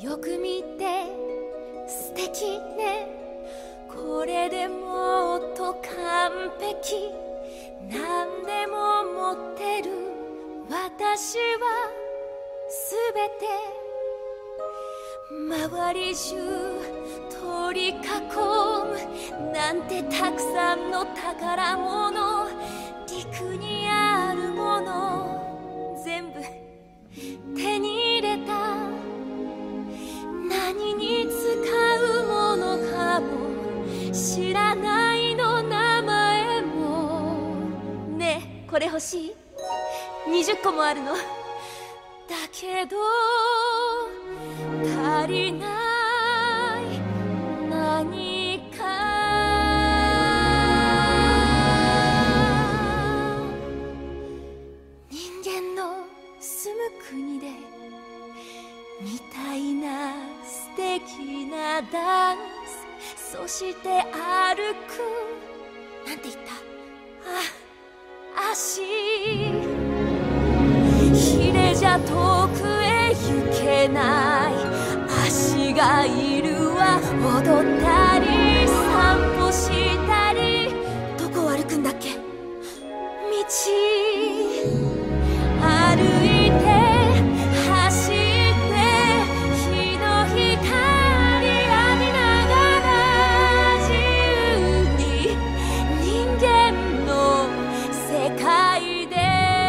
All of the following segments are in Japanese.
よく見て素敵ね、これでもっと完璧、何でも持ってる私はすべて周り中取り囲むなんてたくさんの宝物、陸にあるもの全部手に入れた、何に使うものかも知らないの名前も。ねえこれ欲しい？20個もあるの。だけど足りない何か。人間の住む国でみたいな素敵なダンス、そして歩くなんて言った？足ひれじゃ遠くへ行けない、足がいるわ。踊ったり散歩したり、どこを歩くんだっけ？道歩いて走って日の光浴びながら自由に人間の世界で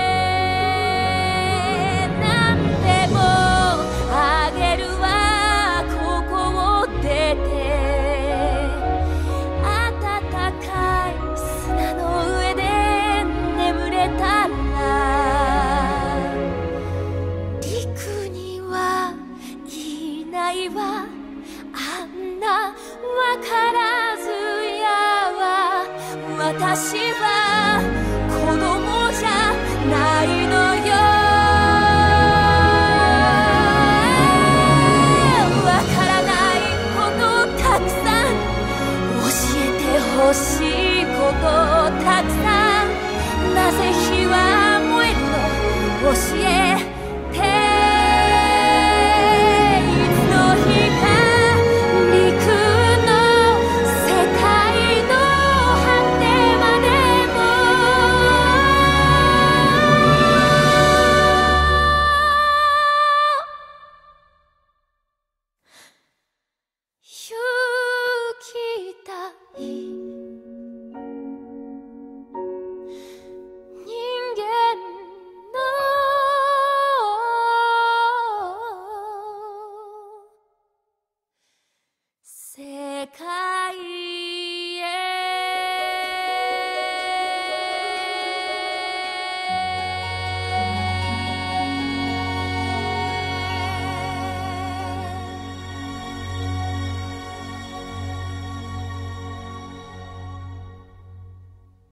何でもあげるわ。ここを出て暖かい砂の上で眠れたら、陸にはいないわあんなわからずやは私は